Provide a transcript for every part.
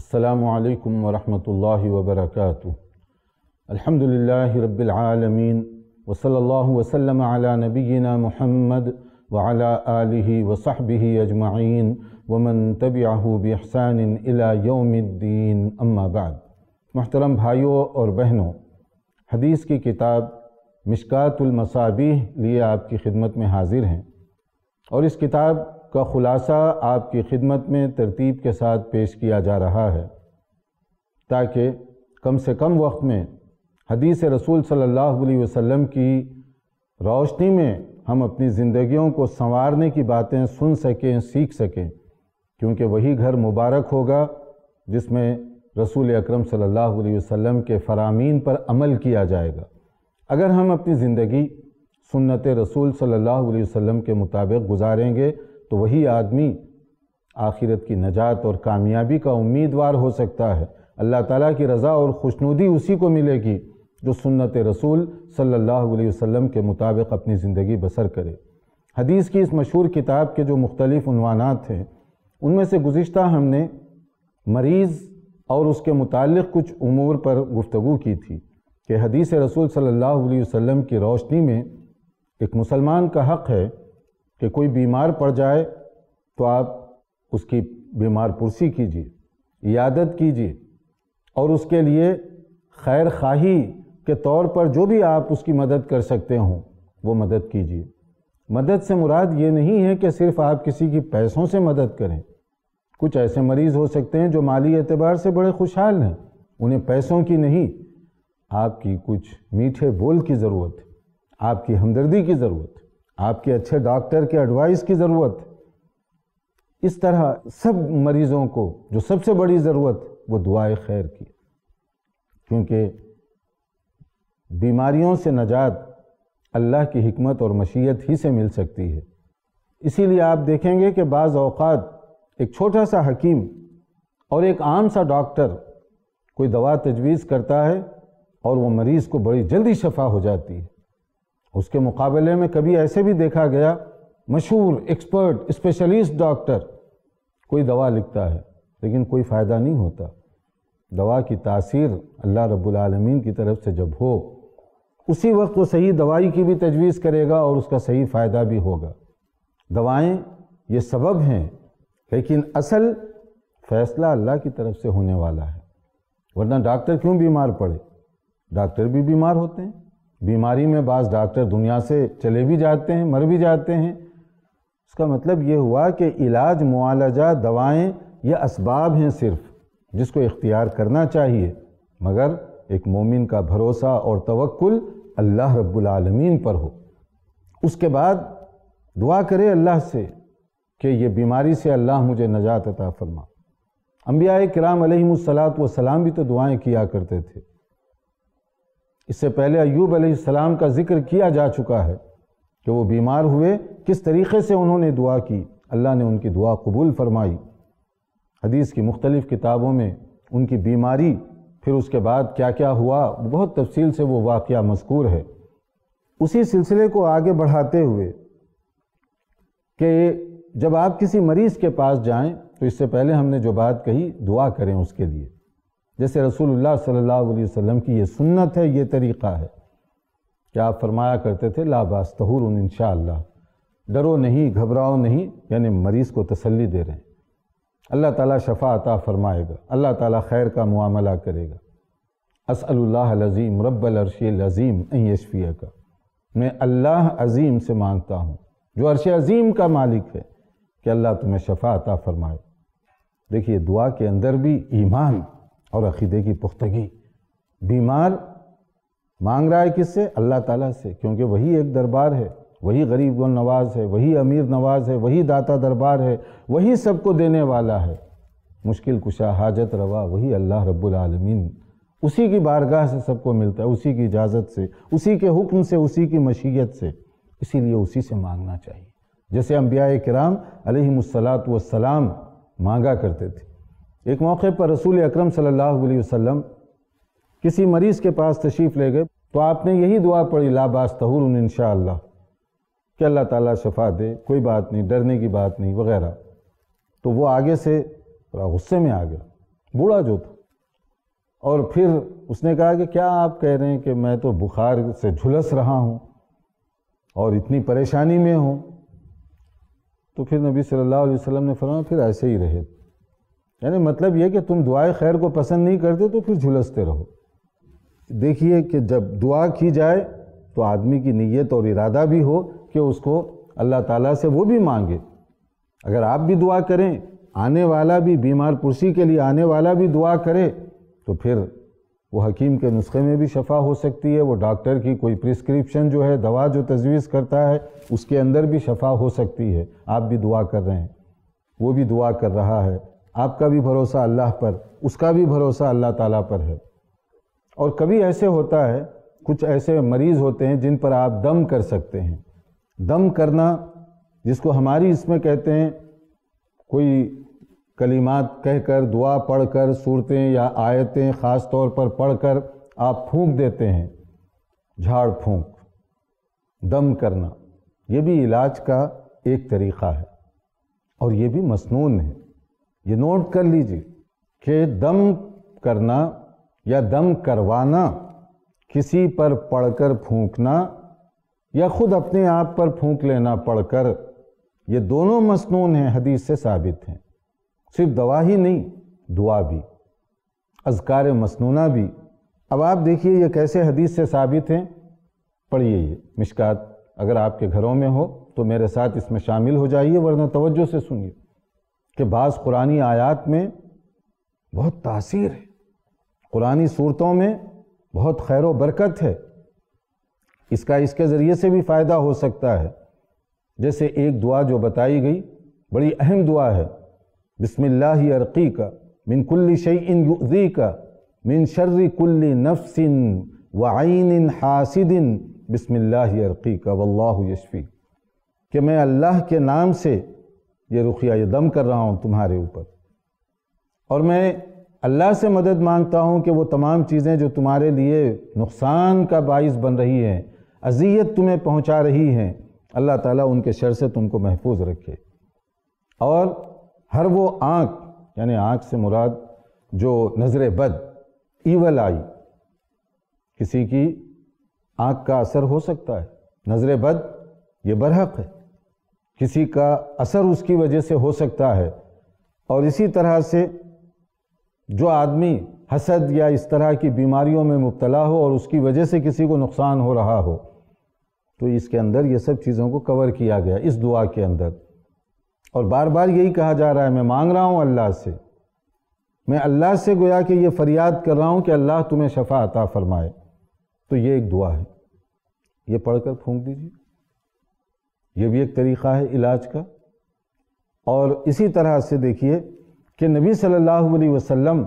السلام علیکم ورحمۃ اللہ وبرکاتہ۔ الحمدللہ رب العالمین وصلی اللہ وسلم علی نبینا محمد وعلی آلہ وصحبہ اجمعین ومن تبعہ بإحسان الی یوم الدین، اما بعد۔ محترم بھائیوں اور بہنوں، حدیث کی کتاب مشکات المصابیح لیے آپ کی خدمت میں حاضر ہیں، اور اس کتاب کا خلاصہ آپ کی خدمت میں ترتیب کے ساتھ پیش کیا جا رہا ہے تاکہ کم سے کم وقت میں حدیث رسول صلی اللہ علیہ وسلم کی روشنی میں ہم اپنی زندگیوں کو سنوارنے کی باتیں سن سکیں، سیکھ سکیں، کیونکہ وہی گھر مبارک ہوگا جس میں رسول اکرم صلی اللہ علیہ وسلم کے فرامین پر عمل کیا جائے گا۔ اگر ہم اپنی زندگی سنت رسول صلی اللہ علیہ وسلم کے مطابق گزاریں گے تو وہی آدمی آخرت کی نجات اور کامیابی کا امیدوار ہو سکتا ہے۔ اللہ تعالیٰ کی رضا اور خوشنودی اسی کو ملے گی جو سنت رسول صلی اللہ علیہ وسلم کے مطابق اپنی زندگی بسر کرے۔ حدیث کی اس مشہور کتاب کے جو مختلف عنوانات ہیں، ان میں سے گزشتہ ہم نے مریض اور اس کے متعلق کچھ امور پر گفتگو کی تھی کہ حدیث رسول صلی اللہ علیہ وسلم کی روشنی میں ایک مسلمان کا حق ہے کہ کوئی بیمار پڑ جائے تو آپ اس کی بیمار پرسی کیجیے، عیادت کیجیے، اور اس کے لیے خیر خواہی کے طور پر جو بھی آپ اس کی مدد کر سکتے ہوں وہ مدد کیجیے۔ مدد سے مراد یہ نہیں ہے کہ صرف آپ کسی کی پیسوں سے مدد کریں۔ کچھ ایسے مریض ہو سکتے ہیں جو مالی اعتبار سے بڑے خوشحال ہیں، انہیں پیسوں کی نہیں، آپ کی کچھ میٹھے بول کی ضرورت ہے، آپ کی ہمدردی کی ضرورت ہے، آپ کے اچھے ڈاکٹر کے ایڈوائس کی ضرورت ہے۔ اس طرح سب مریضوں کو جو سب سے بڑی ضرورت وہ دعائے خیر کی، کیونکہ بیماریوں سے نجات اللہ کی حکمت اور مشیت ہی سے مل سکتی ہے۔ اسی لیے آپ دیکھیں گے کہ بعض اوقات ایک چھوٹا سا حکیم اور ایک عام سا ڈاکٹر کوئی دوا تجویز کرتا ہے اور وہ مریض کو بڑی جلدی شفا ہو جاتی ہے۔ اس کے مقابلے میں کبھی ایسے بھی دیکھا گیا مشہور ایکسپرٹ اسپیشلسٹ ڈاکٹر کوئی دوا لکھتا ہے لیکن کوئی فائدہ نہیں ہوتا۔ دوا کی تاثیر اللہ رب العالمین کی طرف سے جب ہو، اسی وقت وہ صحیح دوائی کی بھی تجویز کرے گا اور اس کا صحیح فائدہ بھی ہوگا۔ دوائیں یہ سبب ہیں، لیکن اصل فیصلہ اللہ کی طرف سے ہونے والا ہے۔ ورنہ ڈاکٹر کیوں بیمار پڑے؟ ڈاکٹر بھی بیمار ہوتے ہیں، بیماری میں بعض ڈاکٹر دنیا سے چلے بھی جاتے ہیں، مر بھی جاتے ہیں۔ اس کا مطلب یہ ہوا کہ علاج، معالجہ، دوائیں یہ اسباب ہیں صرف جس کو اختیار کرنا چاہیے، مگر ایک مومن کا بھروسہ اور توکل اللہ رب العالمین پر ہو۔ اس کے بعد دعا کرے اللہ سے کہ یہ بیماری سے اللہ مجھے نجات عطا فرما۔ انبیاء کرام علیہم السلام بھی تو دعائیں کیا کرتے تھے۔ اس سے پہلے ایوب علیہ السلام کا ذکر کیا جا چکا ہے کہ وہ بیمار ہوئے، کس طریقے سے انہوں نے دعا کی، اللہ نے ان کی دعا قبول فرمائی۔ حدیث کی مختلف کتابوں میں ان کی بیماری، پھر اس کے بعد کیا کیا ہوا، بہت تفصیل سے وہ واقعہ مذکور ہے۔ اسی سلسلے کو آگے بڑھاتے ہوئے کہ جب آپ کسی مریض کے پاس جائیں تو اس سے پہلے ہم نے جو بات کہی، دعا کریں اس کے لیے، جیسے رسول اللہ صلی اللہ علیہ وسلم کی یہ سنت ہے، یہ طریقہ ہے کہ آپ فرمایا کرتے تھے لا باس طہور انشاءاللہ، ڈرو نہیں، گھبراؤ نہیں، یعنی مریض کو تسلی دے رہے ہیں، اللہ تعالیٰ شفا عطا فرمائے گا، اللہ تعالیٰ خیر کا معاملہ کرے گا۔ اسأل اللہ العظیم رب العرش العظیم ان یشفیک، میں اللہ عظیم سے مانگتا ہوں جو عرش عظیم کا مالک ہے کہ اللہ تمہیں شفا عطا فرمائے۔ دیکھیے دعا کے اندر بھی ایمان اور عقیدے کی پختگی۔ بیمار مانگ رہا ہے کس سے؟ اللہ تعالیٰ سے، کیونکہ وہی ایک دربار ہے، وہی غریب و نواز ہے، وہی امیر نواز ہے، وہی داتا دربار ہے، وہی سب کو دینے والا ہے، مشکل کشا، حاجت روا وہی اللہ رب العالمین۔ اسی کی بارگاہ سے سب کو ملتا ہے، اسی کی اجازت سے، اسی کے حکم سے، اسی کی مشیت سے، اسی لیے اسی سے مانگنا چاہیے، جیسے انبیاء کرام علیہم السلام مانگا کرتے تھے۔ ایک موقع پر رسول اکرم صلی اللہ علیہ وسلم کسی مریض کے پاس تشریف لے گئے تو آپ نے یہی دعا پڑھی لا باس طہور انشاءاللہ، کہ اللہ تعالیٰ شفا دے، کوئی بات نہیں، ڈرنے کی بات نہیں وغیرہ۔ تو وہ آگے سے تھوڑا غصے میں آ گیا بوڑھا جو تھا. اور پھر اس نے کہا کہ کیا آپ کہہ رہے ہیں کہ میں تو بخار سے جھلس رہا ہوں اور اتنی پریشانی میں ہوں. تو پھر نبی صلی اللہ علیہ وسلم نے فرمایا پھر ایسے ہی رہے. یعنی مطلب یہ کہ تم دعائے خیر کو پسند نہیں کرتے تو پھر جھلستے رہو. دیکھیے کہ جب دعا کی جائے تو آدمی کی نیت اور ارادہ بھی ہو کہ اس کو اللہ تعالیٰ سے وہ بھی مانگے. اگر آپ بھی دعا کریں، آنے والا بھی بیمار پرسی کے لیے آنے والا بھی دعا کرے تو پھر وہ حکیم کے نسخے میں بھی شفا ہو سکتی ہے. وہ ڈاکٹر کی کوئی پرسکرپشن جو ہے، دوا جو تجویز کرتا ہے، اس کے اندر بھی شفا ہو سکتی ہے. آپ بھی دعا کر رہے ہیں، وہ بھی دعا کر رہا ہے، آپ کا بھی بھروسہ اللہ پر، اس کا بھی بھروسہ اللہ تعالیٰ پر ہے. اور کبھی ایسے ہوتا ہے، کچھ ایسے مریض ہوتے ہیں جن پر آپ دم کر سکتے ہیں. دم کرنا جس کو ہماری اس میں کہتے ہیں، کوئی کلمات کہہ کر، دعا پڑھ کر، صورتیں یا آیتیں خاص طور پر پڑھ کر آپ پھونک دیتے ہیں، جھاڑ پھونک، دم کرنا. یہ بھی علاج کا ایک طریقہ ہے اور یہ بھی مسنون ہے. یہ نوٹ کر لیجئے کہ دم کرنا یا دم کروانا، کسی پر پڑھ کر پھونکنا یا خود اپنے آپ پر پھونک لینا پڑھ کر، یہ دونوں مسنون ہیں، حدیث سے ثابت ہیں. صرف دوا ہی نہیں، دعا بھی، اذکار مسنونہ بھی. اب آپ دیکھیے یہ کیسے حدیث سے ثابت ہیں. پڑھیے یہ مشکات، اگر آپ کے گھروں میں ہو تو میرے ساتھ اس میں شامل ہو جائیے، ورنہ توجہ سے سنیے کہ بعض قرآنی آیات میں بہت تاثیر ہے، قرآنی صورتوں میں بہت خیر و برکت ہے. اس کے ذریعے سے بھی فائدہ ہو سکتا ہے. جیسے ایک دعا جو بتائی گئی، بڑی اہم دعا ہے، بسم اللہ ارقیک من کل شیء یؤذیک من شر کل نفس وعین حاسد بسم اللہ ارقیک واللہ یشفی. کہ میں اللہ کے نام سے یہ رقیہ، یہ دم کر رہا ہوں تمہارے اوپر، اور میں اللہ سے مدد مانگتا ہوں کہ وہ تمام چیزیں جو تمہارے لیے نقصان کا باعث بن رہی ہیں، اذیت تمہیں پہنچا رہی ہیں، اللہ تعالیٰ ان کے شر سے تم کو محفوظ رکھے. اور ہر وہ آنکھ، یعنی آنکھ سے مراد جو نظر بد، ایول آئی، کسی کی آنکھ کا اثر ہو سکتا ہے، نظر بد یہ برحق ہے، کسی کا اثر اس کی وجہ سے ہو سکتا ہے. اور اسی طرح سے جو آدمی حسد یا اس طرح کی بیماریوں میں مبتلا ہو اور اس کی وجہ سے کسی کو نقصان ہو رہا ہو، تو اس کے اندر یہ سب چیزوں کو کور کیا گیا اس دعا کے اندر. اور بار بار یہی کہا جا رہا ہے، میں مانگ رہا ہوں اللہ سے، میں اللہ سے گویا کہ یہ فریاد کر رہا ہوں کہ اللہ تمہیں شفا عطا فرمائے. تو یہ ایک دعا ہے، یہ پڑھ کر پھونک دیجیے. یہ بھی ایک طریقہ ہے علاج کا. اور اسی طرح سے دیکھیے کہ نبی صلی اللہ علیہ وسلم،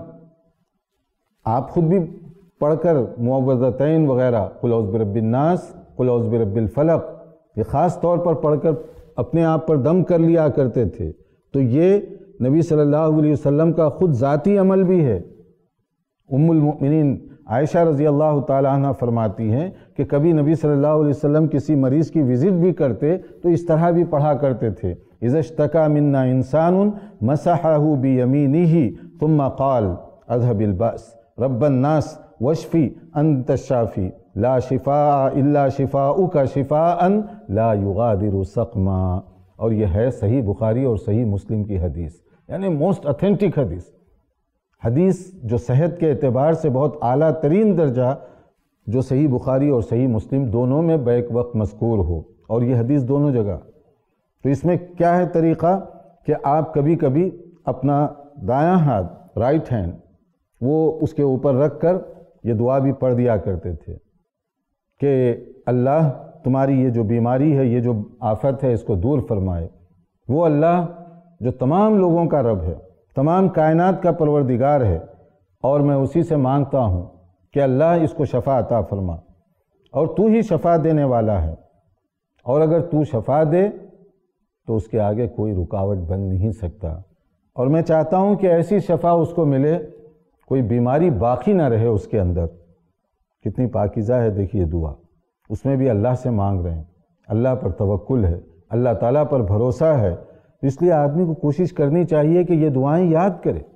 آپ خود بھی پڑھ کر معوذتین وغیرہ، قل اعوذ برب الناس، قل اعوذ برب الفلق، یہ خاص طور پر پڑھ کر اپنے آپ پر دم کر لیا کرتے تھے. تو یہ نبی صلی اللہ علیہ وسلم کا خود ذاتی عمل بھی ہے. ام المؤمنین عائشہ رضی اللہ تعالی عنہ فرماتی ہیں کہ کبھی نبی صلی اللہ علیہ وسلم کسی مریض کی وزٹ بھی کرتے تو اس طرح بھی پڑھا کرتے تھے، اذا اشتکا منا انسان مسحہ بیمینہ ثم قال اذهب البأس رب الناس واشفی انت الشافی لا شفاء الا شفاؤک شفاء لا یغادر سقما. اور یہ ہے صحیح بخاری اور صحیح مسلم کی حدیث، یعنی موسٹ اتھینٹک حدیث جو صحت کے اعتبار سے بہت اعلیٰ ترین درجہ، جو صحیح بخاری اور صحیح مسلم دونوں میں بیک وقت مذکور ہو، اور یہ حدیث دونوں جگہ. تو اس میں کیا ہے طریقہ کہ آپ کبھی کبھی اپنا دایاں ہاتھ، رائٹ ہینڈ، وہ اس کے اوپر رکھ کر یہ دعا بھی پڑھ دیا کرتے تھے کہ اللہ تمہاری یہ جو بیماری ہے، یہ جو آفت ہے، اس کو دور فرمائے. وہ اللہ جو تمام لوگوں کا رب ہے، تمام کائنات کا پروردگار ہے، اور میں اسی سے مانگتا ہوں کہ اللہ اس کو شفا عطا فرما، اور تو ہی شفا دینے والا ہے، اور اگر تو شفا دے تو اس کے آگے کوئی رکاوٹ بن نہیں سکتا. اور میں چاہتا ہوں کہ ایسی شفا اس کو ملے، کوئی بیماری باقی نہ رہے اس کے اندر. کتنی پاکیزہ ہے دیکھیے دعا، اس میں بھی اللہ سے مانگ رہے ہیں، اللہ پر توکل ہے، اللہ تعالیٰ پر بھروسہ ہے. اس لیے آدمی کو کوشش کرنی چاہیے کہ یہ دعائیں یاد کرے،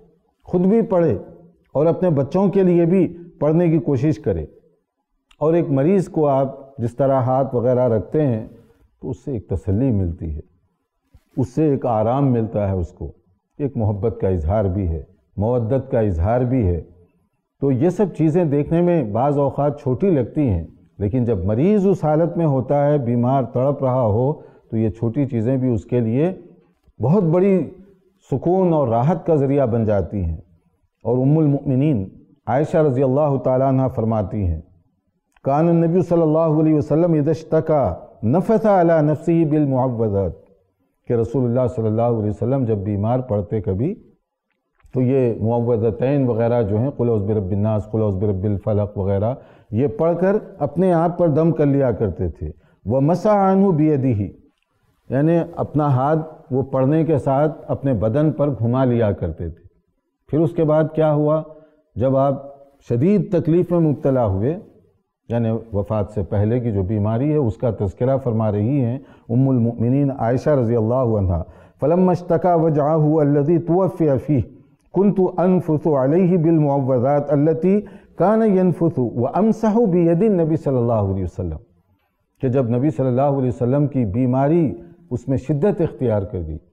خود بھی پڑھے اور اپنے بچوں کے لیے بھی پڑھنے کی کوشش کرے۔ اور ایک مریض کو آپ جس طرح ہاتھ وغیرہ رکھتے ہیں تو اس سے ایک تسلی ملتی ہے، اس سے ایک آرام ملتا ہے، اس کو ایک محبت کا اظہار بھی ہے، مودت کا اظہار بھی ہے۔ تو یہ سب چیزیں دیکھنے میں بعض اوقات چھوٹی لگتی ہیں، لیکن جب مریض اس حالت میں ہوتا ہے، بیمار تڑپ رہا ہو، تو یہ چھوٹی چیزیں بھی اس کے لیے بہت بڑی سکون اور راحت کا ذریعہ بن جاتی ہیں۔ اور ام المؤمنین عائشہ رضی اللہ تعالیٰ عنہ فرماتی ہیں، کان النبی صلی اللہ علیہ وسلم اذا اشتکا نفث علی نفسہ بالمعوذات، کہ رسول اللہ صلی اللہ علیہ وسلم جب بیمار پڑتے کبھی تو یہ معوذتین وغیرہ جو ہیں، قل اعوذ برب الناس، قل اعوذ برب الفلق وغیرہ، یہ پڑھ کر اپنے آپ پر دم کر لیا کرتے تھے۔ وَمَسَحَ عَنْهُ بِيَدِهِ، یعنی اپنا ہاتھ وہ پڑھنے کے ساتھ اپنے بدن پر گھما لیا کرتے تھے۔ پھر اس کے بعد کیا ہوا، جب آپ شدید تکلیف میں مبتلا ہوئے، یعنی وفات سے پہلے کی جو بیماری ہے اس کا تذکرہ فرما رہی ہیں ام المؤمنین عائشہ رضی اللہ عنہا، فَلَمَّا اشْتَكَى وَجْعَهُ الَّذِي تُوَفِّيَ فِيهِ كُنْتُ أَنفُثُ عَلَيْهِ بِالْمُعَوَّذَاتِ الَّتِي كَانَ يَنفُثُ وَأَمْسَحُ بِيَدِ النَّبِي صلی اللہ علیہ وسلم، کہ جب نبی صلی اللہ علیہ وسلم کی بیماری اس میں شدت اختیار کر گئی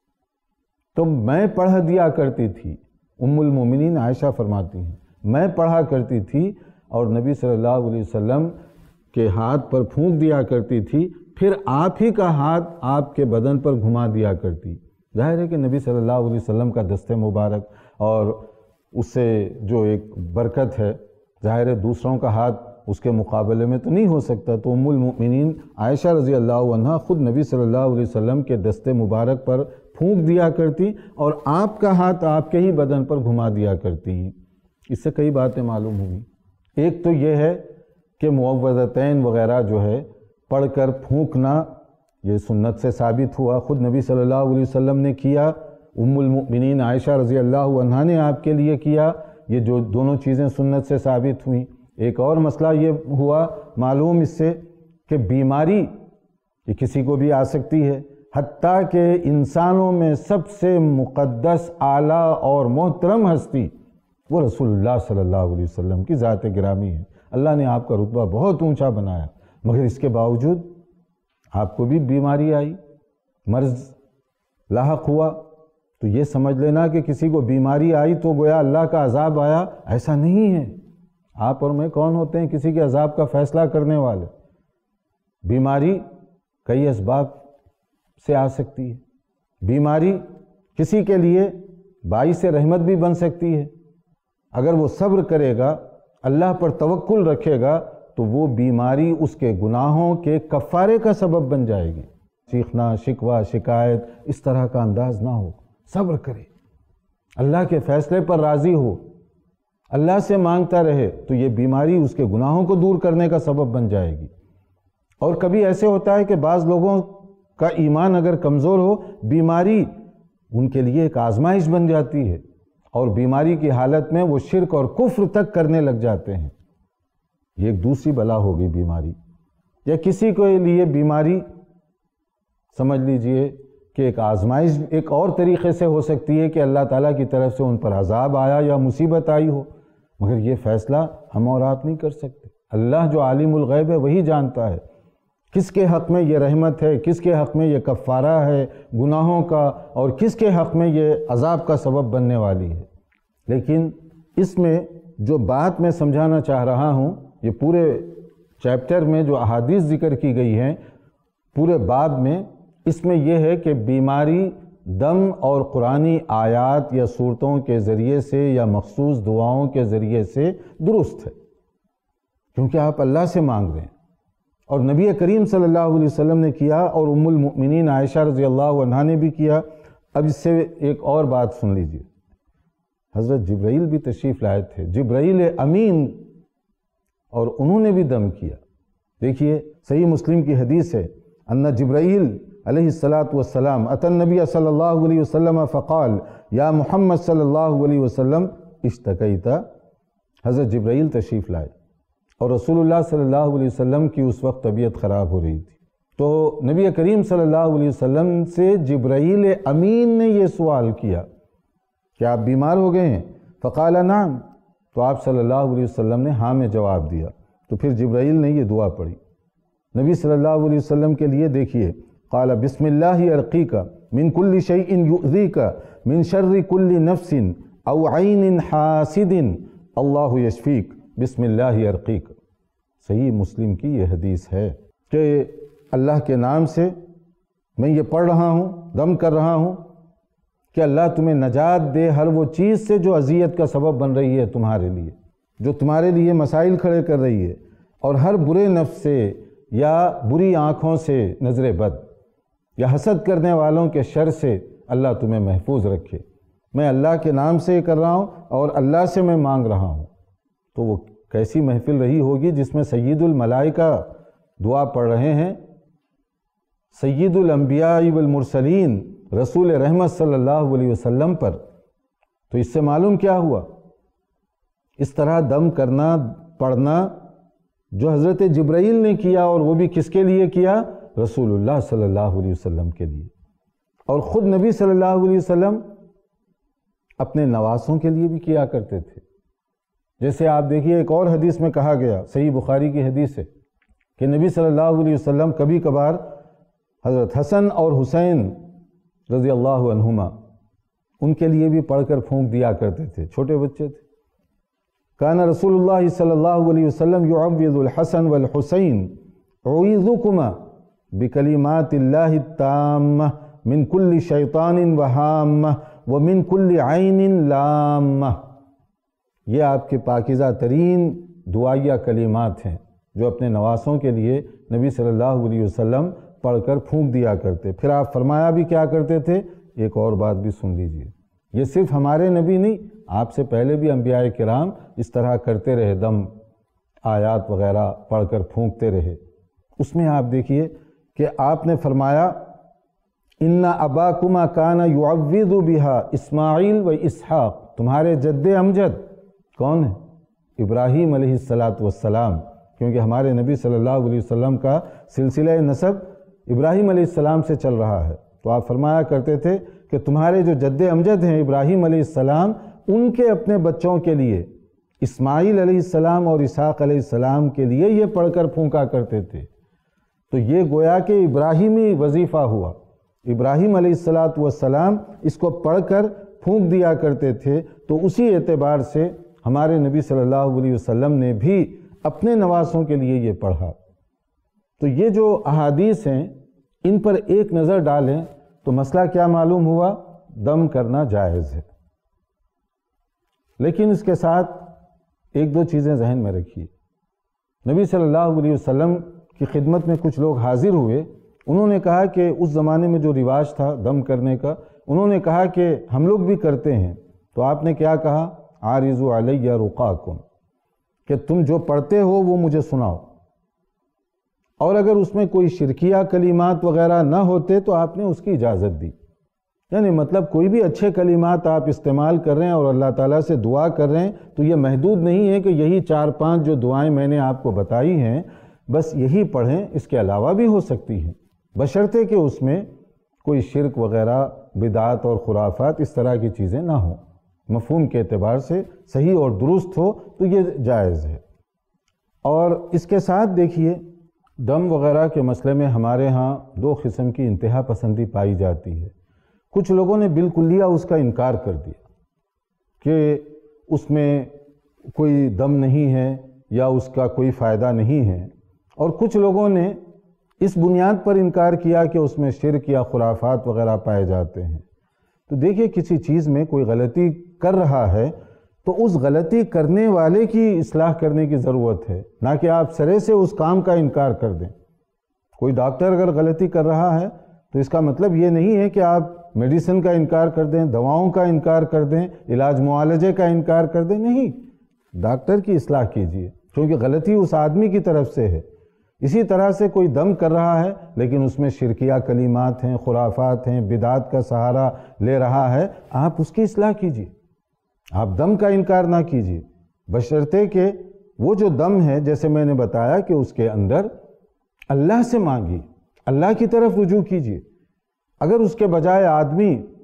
تو میں پڑھ دیا کرتی تھی، ام المومنین عائشہ فرماتی ہیں، میں پڑھا کرتی تھی اور نبی صلی اللہ علیہ وسلم کے ہاتھ پر پھونک دیا کرتی تھی، پھر آپ ہی کا ہاتھ آپ کے بدن پر گھما دیا کرتی۔ ظاہر ہے کہ نبی صلی اللہ علیہ وسلم کا دست مبارک اور اس سے جو ایک برکت ہے، ظاہر ہے دوسروں کا ہاتھ اس کے مقابلے میں تو نہیں ہو سکتا، تو ام المؤمنین عائشہ رضی اللہ عنہ خود نبی صلی اللہ علیہ وسلم کے دست مبارک پر پھونک دیا کرتی اور آپ کا ہاتھ آپ کے ہی بدن پر گھما دیا کرتی۔ اس سے کئی باتیں معلوم ہوئی۔ ایک تو یہ ہے کہ معوذتین وغیرہ جو ہے پڑھ کر پھونکنا یہ سنت سے ثابت ہوا، خود نبی صلی اللہ علیہ وسلم نے کیا، ام المؤمنین عائشہ رضی اللہ عنہا نے آپ کے لیے کیا، یہ جو دونوں چیزیں سنت سے ثابت ہوئیں۔ ایک اور مسئلہ یہ ہوا معلوم اس سے کہ بیماری یہ کسی کو بھی آ سکتی ہے، حتیٰ کہ انسانوں میں سب سے مقدس اعلیٰ اور محترم ہستی وہ رسول اللہ صلی اللہ علیہ وسلم کی ذات گرامی ہے۔ اللہ نے آپ کا رتبہ بہت اونچا بنایا، مگر اس کے باوجود آپ کو بھی بیماری آئی، مرض لاحق ہوا، تو یہ سمجھ لینا کہ کسی کو بیماری آئی تو گویا اللہ کا عذاب آیا، ایسا نہیں ہے۔ آپ اور میں کون ہوتے ہیں کسی کے عذاب کا فیصلہ کرنے والے؟ بیماری کئی اسباب سے آ سکتی ہے، بیماری کسی کے لیے باعث رحمت بھی بن سکتی ہے، اگر وہ صبر کرے گا، اللہ پر توکل رکھے گا تو وہ بیماری اس کے گناہوں کے کفارے کا سبب بن جائے گی۔ چیخنا، شکوہ، شکایت اس طرح کا انداز نہ ہو، صبر کرے، اللہ کے فیصلے پر راضی ہو، اللہ سے مانگتا رہے، تو یہ بیماری اس کے گناہوں کو دور کرنے کا سبب بن جائے گی۔ اور کبھی ایسے ہوتا ہے کہ بعض لوگوں کا ایمان اگر کمزور ہو، بیماری ان کے لیے ایک آزمائش بن جاتی ہے اور بیماری کی حالت میں وہ شرک اور کفر تک کرنے لگ جاتے ہیں۔ یہ ایک دوسری بلا ہوگی بیماری۔ یا کسی کے لیے بیماری سمجھ لیجئے کہ ایک آزمائش ایک اور طریقے سے ہو سکتی ہے کہ اللہ تعالیٰ کی طرف سے ان پر عذاب آیا یا مصیبت آئی ہو، مگر یہ فیصلہ ہم اور آپ نہیں کر سکتے۔ اللہ جو عالم الغیب ہے وہی جانتا ہے کس کے حق میں یہ رحمت ہے، کس کے حق میں یہ کفارہ ہے گناہوں کا، اور کس کے حق میں یہ عذاب کا سبب بننے والی ہے۔ لیکن اس میں جو بات میں سمجھانا چاہ رہا ہوں، یہ پورے چیپٹر میں جو احادیث ذکر کی گئی ہیں پورے باب میں، اس میں یہ ہے کہ بیماری دم اور قرآنی آیات یا صورتوں کے ذریعے سے یا مخصوص دعاؤں کے ذریعے سے درست ہے، کیونکہ آپ اللہ سے مانگ رہے ہیں اور نبی کریم صلی اللہ علیہ وسلم نے کیا اور ام المؤمنین عائشہ رضی اللہ عنہا نے بھی کیا۔ اب اس سے ایک اور بات سن لیجئے، حضرت جبرائیل بھی تشریف لائے تھے، جبرائیل امین، اور انہوں نے بھی دم کیا۔ دیکھیے صحیح مسلم کی حدیث ہے، ان جبرائیل علیہ السلام اتى النبی صلی اللہ علیہ وسلم فقال یا محمد صلی اللہ علیہ وسلم اشتکیت، حضرت جبرائیل تشریف لائے اور رسول اللہ صلی اللہ علیہ وسلم کی اس وقت طبیعت خراب ہو رہی تھی، تو نبی کریم صلی اللہ علیہ وسلم سے جبرائیل امین نے یہ سوال کیا کیا آپ بیمار ہو گئے ہیں؟ فقال نعم، تو آپ صلی اللہ علیہ وسلم نے ہاں میں جواب دیا۔ تو پھر جبرائیل نے یہ دعا پڑھی نبی صلی اللہ علیہ وسلم کے لیے، دیکھیے، قال بسم اللہ ارقیک من کل شیء یؤذیک من شر کل نفس او عین حاسد اللہ یشفیک بسم اللہ ارقیک۔ صحیح مسلم کی یہ حدیث ہے کہ اللہ کے نام سے میں یہ پڑھ رہا ہوں، دم کر رہا ہوں کہ اللہ تمہیں نجات دے ہر وہ چیز سے جو اذیت کا سبب بن رہی ہے تمہارے لیے، جو تمہارے لیے مسائل کھڑے کر رہی ہے، اور ہر برے نفس سے یا بری آنکھوں سے نظر بد یا حسد کرنے والوں کے شر سے اللہ تمہیں محفوظ رکھے۔ میں اللہ کے نام سے یہ کر رہا ہوں اور اللہ سے میں مانگ رہا ہوں۔ تو وہ کیسی محفل رہی ہوگی جس میں سید الملائکہ دعا پڑھ رہے ہیں، سید الانبیاء والمرسلین رسول رحمت صلی اللہ علیہ وسلم پر۔ تو اس سے معلوم کیا ہوا؟ اس طرح دم کرنا، پڑھنا جو حضرت جبرائیل نے کیا، اور وہ بھی کس کے لیے کیا؟ رسول اللہ صلی اللہ علیہ وسلم کے لیے۔ اور خود نبی صلی اللہ علیہ وسلم اپنے نواسوں کے لیے بھی کیا کرتے تھے۔ جیسے آپ دیکھیے ایک اور حدیث میں کہا گیا، صحیح بخاری کی حدیث ہے، کہ نبی صلی اللہ علیہ وسلم کبھی کبھار حضرت حسن اور حسین رضی اللہ عنہما ان کے لیے بھی پڑھ کر پھونک دیا کرتے تھے، چھوٹے بچے تھے۔ کان رسول اللہ صلی اللہ علیہ وسلم یعوذ الحسن والحسین اعوذکما بکلمات اللہ التامہ من کل شیطان وہامہ ومن کل عین لامہ۔ یہ آپ کے پاکیزہ ترین دعائیہ کلمات ہیں جو اپنے نواسوں کے لیے نبی صلی اللہ علیہ وسلم پڑھ کر پھونک دیا کرتے۔ پھر آپ فرمایا بھی کیا کرتے تھے؟ ایک اور بات بھی سن لیجئے، یہ صرف ہمارے نبی نہیں، آپ سے پہلے بھی انبیاء کرام اس طرح کرتے رہے، دم آیات وغیرہ پڑھ کر پھونکتے رہے۔ اس میں آپ دیکھیے کہ آپ نے فرمایا ان اباکما کان یعوذ بہا اسماعیل و اسحاق، تمہارے جد امجد کون ہے؟ ابراہیم علیہ السلام، کیونکہ ہمارے نبی صلی اللہ علیہ وسلم کا سلسلہ نسب ابراہیم علیہ السلام سے چل رہا ہے۔ تو آپ فرمایا کرتے تھے کہ تمہارے جو جد امجد ہیں ابراہیم علیہ السلام، ان کے اپنے بچوں کے لیے اسماعیل علیہ السلام اور اسحاق علیہ السلام کے لیے یہ پڑھ کر پھونکا کرتے تھے۔ تو یہ گویا کہ ابراہیمی وظیفہ ہوا، ابراہیم علیہ السلام اس کو پڑھ کر پھونک دیا کرتے تھے۔ تو اسی اعتبار سے ہمارے نبی صلی اللہ علیہ وسلم نے بھی اپنے نواسوں کے لیے یہ پڑھا۔ تو یہ جو احادیث ہیں ان پر ایک نظر ڈالیں تو مسئلہ کیا معلوم ہوا؟ دم کرنا جائز ہے، لیکن اس کے ساتھ ایک دو چیزیں ذہن میں رکھیے۔ نبی صلی اللہ علیہ وسلم کی خدمت میں کچھ لوگ حاضر ہوئے، انہوں نے کہا کہ اس زمانے میں جو رواج تھا دم کرنے کا، انہوں نے کہا کہ ہم لوگ بھی کرتے ہیں۔ تو آپ نے کیا کہا؟ عارضوا علیہ رقاکم، کہ تم جو پڑھتے ہو وہ مجھے سناؤ، اور اگر اس میں کوئی شرکیہ کلمات وغیرہ نہ ہوتے تو آپ نے اس کی اجازت دی۔ یعنی مطلب کوئی بھی اچھے کلمات آپ استعمال کر رہے ہیں اور اللہ تعالیٰ سے دعا کر رہے ہیں تو یہ محدود نہیں ہے کہ یہی 4-5 جو دعائیں میں نے آپ کو بتائی ہیں بس یہی پڑھیں، اس کے علاوہ بھی ہو سکتی ہیں، بشرطے کہ اس میں کوئی شرک وغیرہ، بدعات اور خرافات اس طرح کی چیزیں نہ ہوں، مفہوم کے اعتبار سے صحیح اور درست ہو تو یہ جائز ہے۔ اور اس کے ساتھ دیکھیے دم وغیرہ کے مسئلے میں ہمارے ہاں 2 قسم کی انتہا پسندی پائی جاتی ہے۔ کچھ لوگوں نے بالکلیہ اس کا انکار کر دیا کہ اس میں کوئی دم نہیں ہے یا اس کا کوئی فائدہ نہیں ہے، اور کچھ لوگوں نے اس بنیاد پر انکار کیا کہ اس میں شرک یا خرافات وغیرہ پائے جاتے ہیں۔ تو دیکھیے کسی چیز میں کوئی غلطی کر رہا ہے تو اس غلطی کرنے والے کی اصلاح کرنے کی ضرورت ہے، نہ کہ آپ سرے سے اس کام کا انکار کر دیں۔ کوئی ڈاکٹر اگر غلطی کر رہا ہے تو اس کا مطلب یہ نہیں ہے کہ آپ میڈیسن کا انکار کر دیں، دواؤں کا انکار کر دیں، علاج معالجے کا انکار کر دیں، نہیں، ڈاکٹر کی اصلاح کیجئے، کیونکہ غلطی اس آدمی کی طرف سے ہے۔ اسی طرح سے کوئی دم کر رہا ہے لیکن اس میں شرکیہ کلمات ہیں، خرافات ہیں، بدعات کا سہارا لے رہا ہے، آپ اس کی اصلاح کیجئے، آپ دم کا انکار نہ کیجئے، بشرطے کہ وہ جو دم ہے جیسے میں نے بتایا کہ اس کے اندر اللہ سے مانگیے، اللہ کی طرف رجوع کیجئے۔ اگر اس کے بجائے آدمی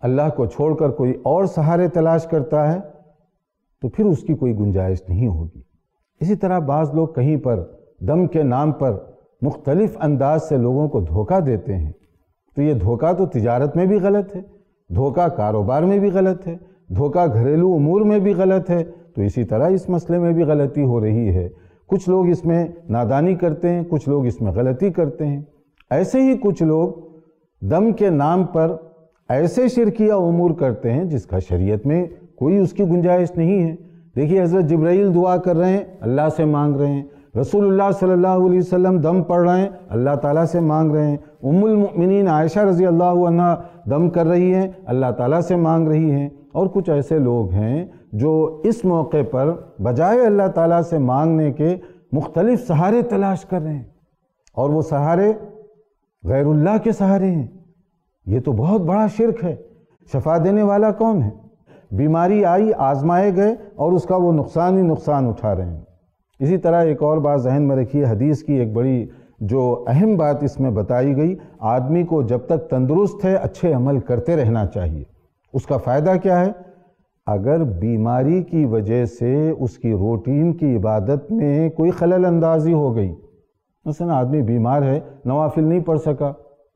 اللہ کو چھوڑ کر کوئی اور سہارے تلاش کرتا ہے تو پھر اس کی کوئی گنجائش نہیں ہوگی۔ اسی طرح بعض لوگ کہیں پر دم کے نام پر مختلف انداز سے لوگوں کو دھوکہ دیتے ہیں، تو یہ دھوکہ تو تجارت میں بھی غلط ہے، دھوکہ کاروبار میں بھی غلط ہے، دھوکہ گھریلو امور میں بھی غلط ہے، تو اسی طرح اس مسئلے میں بھی غلطی ہو رہی ہے۔ کچھ لوگ اس میں نادانی کرتے ہیں، کچھ لوگ اس میں غلطی کرتے ہیں۔ ایسے ہی کچھ لوگ دم کے نام پر ایسے شرکیہ امور کرتے ہیں جس کا شریعت میں کوئی اس کی گنجائش نہیں ہے۔ دیکھیے حضرت جبرائیل دعا کر رہے ہیں، اللہ سے مانگ رہے ہیں، رسول اللہ صلی اللہ علیہ وسلم دم پڑھ رہے ہیں، اللہ تعالیٰ سے مانگ رہے ہیں، ام المؤمنین عائشہ رضی اللہ عنہ دم کر رہی ہیں، اللہ تعالیٰ سے مانگ رہی ہیں، اور کچھ ایسے لوگ ہیں جو اس موقع پر بجائے اللہ تعالیٰ سے مانگنے کے مختلف سہارے تلاش کر رہے ہیں، اور وہ سہارے غیر اللہ کے سہارے ہیں۔ یہ تو بہت بڑا شرک ہے۔ شفا دینے والا کون ہے؟ بیماری آئی، آزمائے گئے اور اس کا وہ نقصان ہی نقصان اٹھا رہے ہیں۔ اسی طرح ایک اور بات ذہن میں رکھیے، حدیث کی ایک بڑی جو اہم بات اس میں بتائی گئی، آدمی کو جب تک تندرست ہے اچھے عمل کرتے رہنا چاہیے۔ اس کا فائدہ کیا ہے؟ اگر بیماری کی وجہ سے اس کی روٹین کی عبادت میں کوئی خلل اندازی ہو گئی، مثلا آدمی بیمار ہے، نوافل نہیں پڑھ سکا،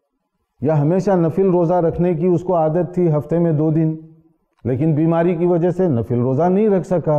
یا ہمیشہ نفل روزہ رکھنے کی اس کو عادت تھی ہفتے میں 2 دن، لیکن بیماری کی وجہ سے نفل روزہ نہیں رکھ سکا،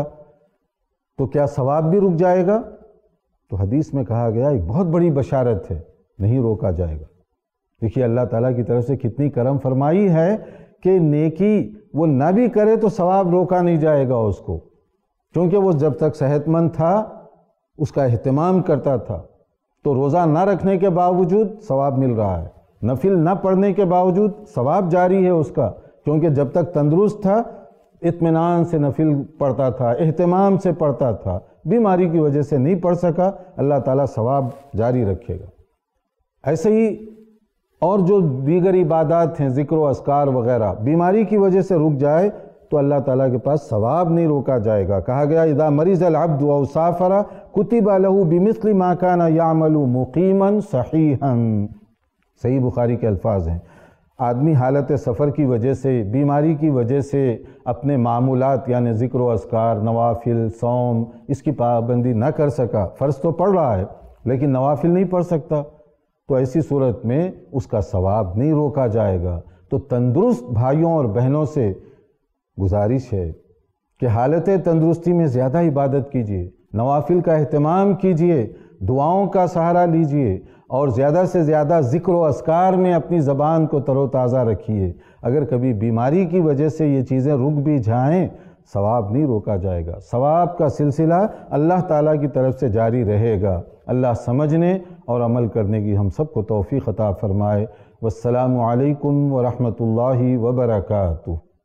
تو کیا ثواب بھی رک جائے گا؟ تو حدیث میں کہا گیا ایک بہت بڑی بشارت ہے، نہیں روکا جائے گا۔ دیکھیے اللہ تعالیٰ کی طرف سے کتنی کرم فرمائی ہے کہ نیکی وہ نہ بھی کرے تو ثواب روکا نہیں جائے گا اس کو، کیونکہ وہ جب تک صحت مند تھا اس کا اہتمام کرتا تھا، تو روزہ نہ رکھنے کے باوجود ثواب مل رہا ہے، نفل نہ پڑھنے کے باوجود ثواب جاری ہے اس کا، کیونکہ جب تک تندرست تھا اطمینان سے نفل پڑھتا تھا، اہتمام سے پڑھتا تھا، بیماری کی وجہ سے نہیں پڑھ سکا، اللہ تعالیٰ ثواب جاری رکھے گا۔ ایسے ہی اور جو دیگر عبادات ہیں، ذکر و اذکار وغیرہ، بیماری کی وجہ سے رک جائے تو اللہ تعالیٰ کے پاس ثواب نہیں روکا جائے گا۔ کہا گیا اذا مریض العبد او سافر کتب له بمثل ما كان يعمل مقیما صحیحا، صحیح بخاری کے الفاظ ہیں۔ آدمی حالت سفر کی وجہ سے، بیماری کی وجہ سے اپنے معمولات یعنی ذکر و اذکار، نوافل، صوم، اس کی پابندی نہ کر سکا، فرض تو پڑھ رہا ہے لیکن نوافل نہیں پڑھ سکتا، تو ایسی صورت میں اس کا ثواب نہیں روکا جائے گا۔ تو تندرست بھائیوں اور بہنوں سے گزارش ہے کہ حالت تندرستی میں زیادہ عبادت کیجیے، نوافل کا اہتمام کیجیے، دعاؤں کا سہارا لیجیے، اور زیادہ سے زیادہ ذکر و اذکار میں اپنی زبان کو تر و تازہ رکھیے۔ اگر کبھی بیماری کی وجہ سے یہ چیزیں رک بھی جائیں، ثواب نہیں روکا جائے گا، ثواب کا سلسلہ اللہ تعالیٰ کی طرف سے جاری رہے گا۔ اللہ سمجھنے اور عمل کرنے کی ہم سب کو توفیق عطا فرمائے۔ والسلام علیکم ورحمۃ اللہ وبرکاتہ۔